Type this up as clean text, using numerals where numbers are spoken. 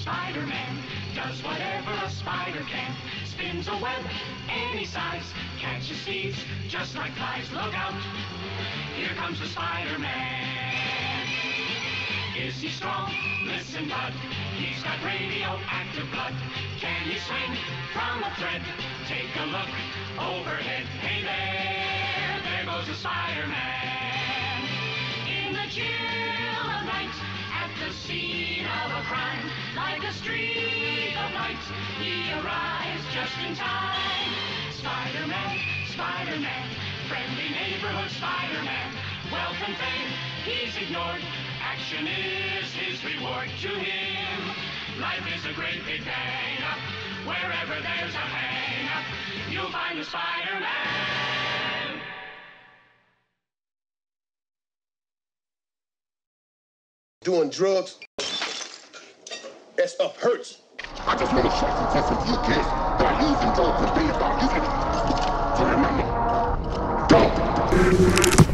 Spider-Man does whatever a spider can. Spins a web any size, catches thieves just like flies. Look out, here comes the Spider-Man. Is he strong? Listen, bud, he's got radioactive blood. Can he swing from a thread? Take a look overhead. Hey there goes the Spider-Man. In the chill of night, at the scene of a crime, like a streak of light, he arrives just in time. Spider-Man, Spider-Man, friendly neighborhood Spider-Man. Wealth and fame, he's ignored. Action is his reward to him. Life is a great big bang-up. Wherever there's a hang-up, you'll find the Spider-Man. Doing drugs, that stuff hurts. I just want to show some stuff with you kids. They're using drugs and things about using it. So remember, don't.